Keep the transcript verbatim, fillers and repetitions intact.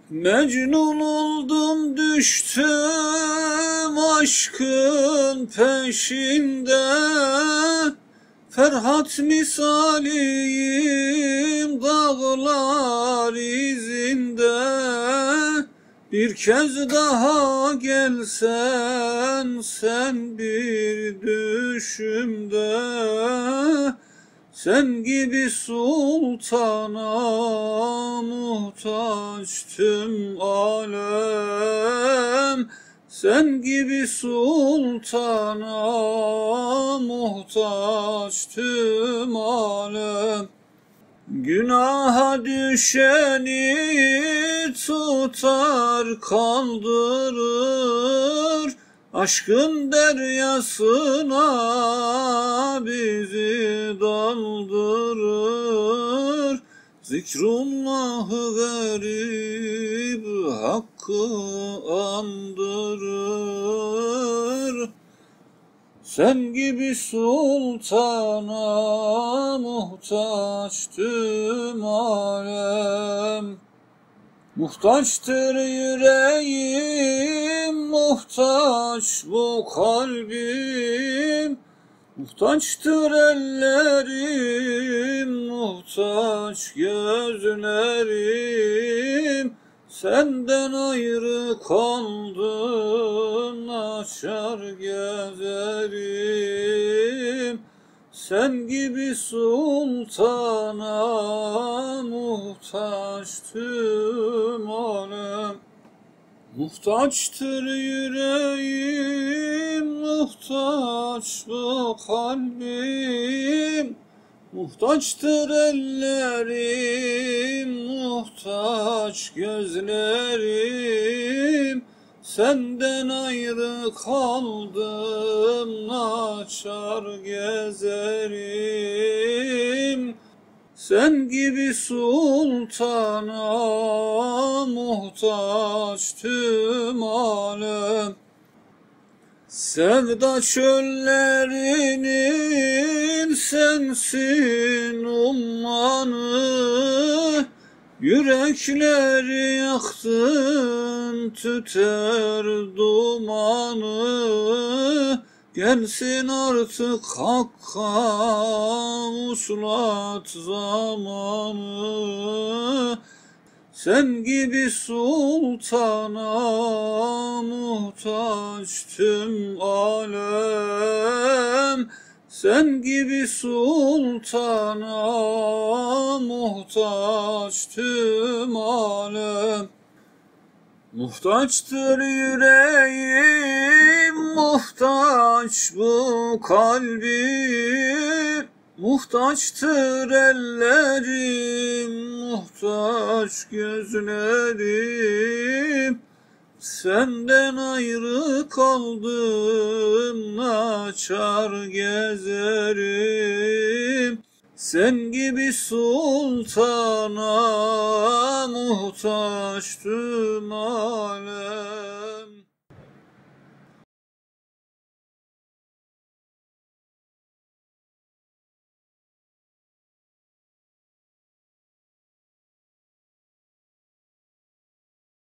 Mecnun oldum düştüm aşkın peşinde, Ferhat misaliyim dağlar izinde. Bir kez daha gelsen sen bir düşümde, sen gibi sultana muhtaç tüm alem, sen gibi sultana muhtaç tüm alem. Günaha düşeni tutar kaldırır, aşkın deryasına bizi daldırır. Zikrullahı verip hakkı andırır, sen gibi sultana muhtaç tüm alem. Muhtaçtır yüreğim, muhtaç bu kalbim, muhtaçtır ellerim, muhtaç gözlerim. Senden ayrı kaldım, açar gezerim, sen gibi sultana muhtaç tüm alem. Muhtaçtır yüreğim, muhtaç bu kalbim, muhtaçtır ellerim, muhtaç gözlerim. Senden ayrı kaldım, açar gezerim, sen gibi sultana muhtaç tüm alem. Sevda çöllerinin sensin ummanı, yürekleri yaktın tüter dumanı. Gelsin artık hakka vuslat zamanı, sen gibi sultana muhtaç tüm alem, sen gibi sultana muhtaç tüm alem. Muhtaçtır yüreğim, muhtaç bu kalbim, muhtaçtır ellerim, muhtaç gözlerim. Senden ayrı kaldım, açar gezerim, sen gibi sultana muhtaç tüm alem.